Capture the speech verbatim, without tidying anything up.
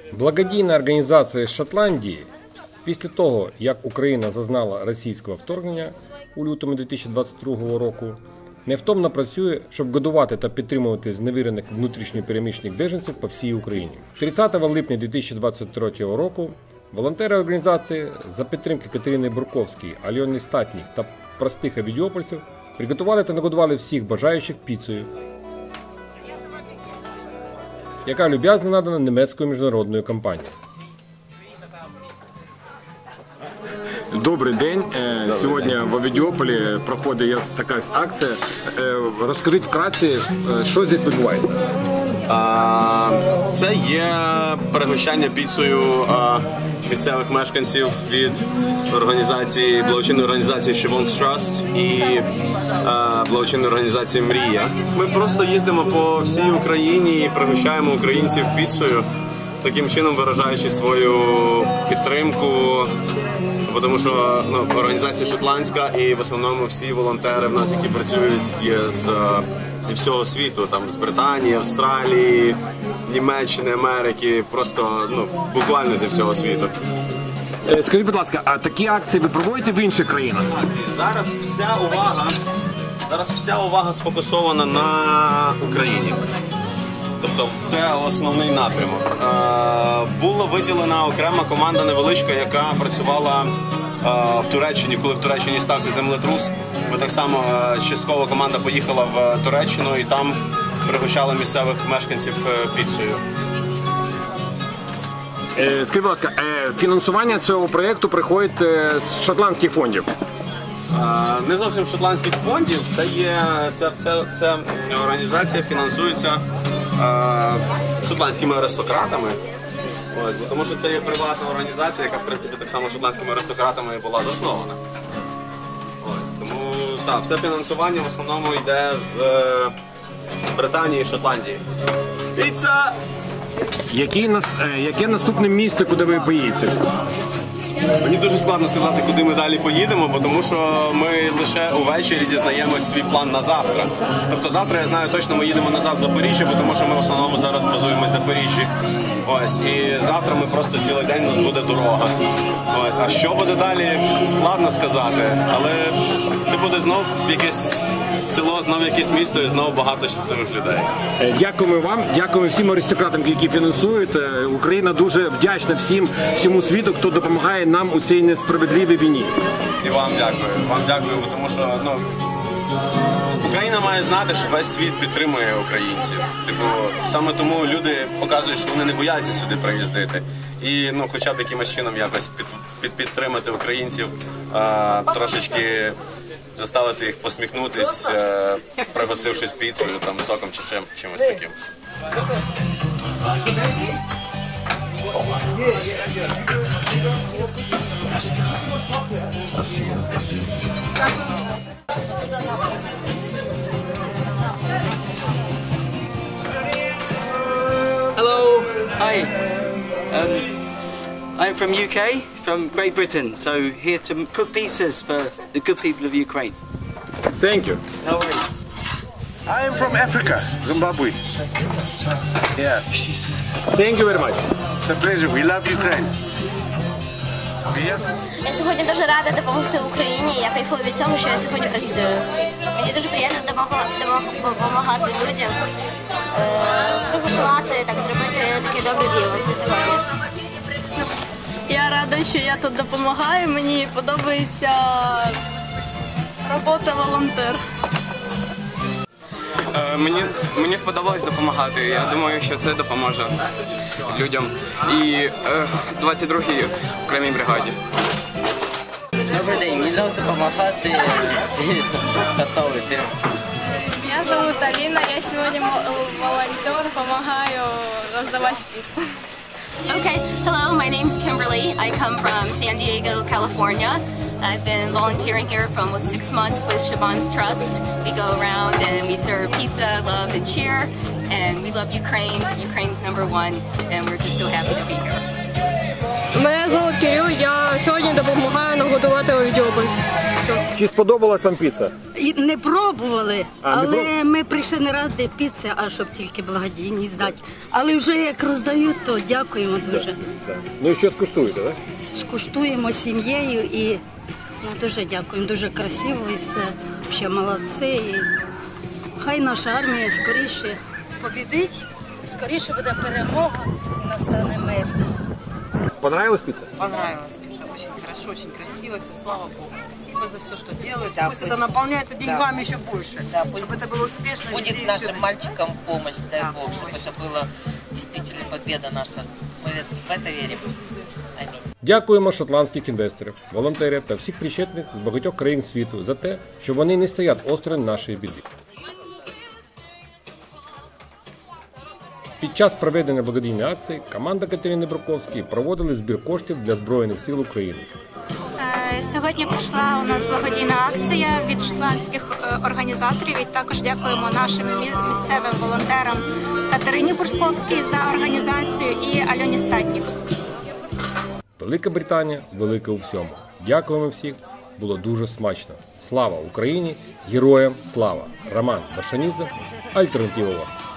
Благодійна організація з Шотландії після того, як Україна зазнала російського вторгнення у лютому дві тисячі двадцять другого року, невтомно працює, щоб годувати та підтримувати зневірених внутрішньо переміщених біженців по всій Україні. тридцятого липня дві тисячі двадцять третього року волонтери організації за підтримки Катерини Бурковської, Альони Статнік та простих авідіопольців приготували та нагодували всіх бажаючих піцею, яка люб'язно надана німецькою міжнародною компанією. Добрий день. Сьогодні в Авідіополі проходить така акція. Розкажіть вкратце, що тут відбувається? Це є пригощання піцею місцевих мешканців від організації, благочинної організації Siobhan's Trust і благочинної організації Мрія. Ми просто їздимо по всій Україні і пригощаємо українців піцею, таким чином виражаючи свою підтримку. Тому що ну, організація шотландська і в основному всі волонтери в нас, які працюють, є з, зі всього світу, там з Британії, Австралії, Німеччини, Америки, просто ну, буквально зі всього світу. Скажіть, будь ласка, а такі акції ви проводите в інших країнах? Зараз вся увага, зараз вся увага сфокусована на Україні. Тобто це основний напрямок. Е, була виділена окрема команда невеличка, яка працювала е, в Туреччині, коли в Туреччині стався землетрус. Ми так само, е, часткова команда поїхала в Туреччину і там пригощали місцевих мешканців е, піцею. Е, скажіть, будь ласка, е, фінансування цього проєкту приходить е, з шотландських фондів? Е, не зовсім шотландських фондів, це є, це, це, це організація фінансується шотландськими аристократами, ось, тому що це є приватна організація, яка в принципі так само шотландськими аристократами була заснована. Ось, тому так, все фінансування в основному йде з Британії і Шотландії. Піца! Які, яке наступне місце, куди ви поїдете? Мені дуже складно сказати, куди ми далі поїдемо, тому що ми лише увечері дізнаємось свій план на завтра. Тобто завтра, я знаю точно, ми їдемо назад в Запоріжжя, тому що ми в основному зараз базуємось в Запоріжжі. Ось, і завтра ми просто цілий день, у нас буде дорога. Ось, а що буде далі, складно сказати, але це буде знов якесь село, знов якесь місто і знов багато щасливих людей. Дякуємо вам, дякуємо всім аристократам, які фінансують. Україна дуже вдячна всім, всьому світу, хто допомагає нам у цій несправедливій війні. І вам дякую, вам дякую, тому що ну, Україна має знати, що весь світ підтримує українців. Типу, саме тому люди показують, що вони не бояться сюди приїздити. І ну, хоча б якимось чином якось під, під, підтримати українців, а, трошечки заставити їх посміхнутись, а, пригостившись піцею, там, соком чи чим, чимось таким. Hello, hi. Um, I'm from U K, from Great Britain, so here to cook pizzas for the good people of Ukraine. Thank you. No worries. I am from Africa, Zimbabwe. Yeah. Thank you very much. It's a pleasure. We love Ukraine. Я сьогодні дуже рада допомогти Україні, я кайфую від цього, що я сьогодні працюю. Мені дуже приємно допомагати людям, приготувати, так, зробити таке добре діло сьогодні. Я рада, що я тут допомагаю, мені подобається робота волонтер. Мені, мені сподобалось допомагати, я думаю, що це допоможе людям і е, двадцять другій окремій бригаді. Добрий день, мені подобається допомагати і готувати. Меня зовут Алина, я сегодня волонтер, помогаю раздавать пиццу. Okay, hello, my name's Kimberly. I come from San Diego, California. I've been volunteering here for almost six months with Siobhan's Trust. We go around and we serve pizza, love, and cheer. And we love Ukraine. Ukraine's number one. And we're just so happy to be here. Мене звуть Кирил, я сьогодні допомагаю наготувати Авідіополь. Все. Чи сподобалась вам піца? І не пробували, А, не але проб- ми прийшли не ради піци, а щоб тільки благодійність здати. Але вже як роздають, то дякуємо дуже. Ну і що скуштуєте, так? Скуштуємо сім'єю і ну, дуже дякуємо, дуже красиво і все. Ще молодці. І хай наша армія скоріше побідить, скоріше буде перемога і настане мир. Понравилась піца? Понравилась пицца, очень хорошо, очень красиво, все, слава Богу. Спасибо за все, что делают. Да, пусть, пусть это наполняется деньгами да. еще больше, да, пусть чтобы это было успешно. Будет везде, нашим все. мальчикам помощь, дай да, Бог, помощь. чтобы это была действительно победа наша. Мы в это верим. Аминь. Дякуємо шотландських інвесторів, волонтерів та всіх причетних з багатьох країн світу за те, що вони не стоять осторонь нашої біди. Під час проведення благодійної акції команда Катерини Бруковської проводила збір коштів для Збройних сил України. Сьогодні прийшла у нас благодійна акція від шотландських організаторів. І також дякуємо нашим місцевим волонтерам Катерині Бурсковській за організацію і Альоні Статнік. Велика Британія велика у всьому. Дякуємо всіх, було дуже смачно. Слава Україні! Героям слава! Роман Башанідзе, Альтернатива.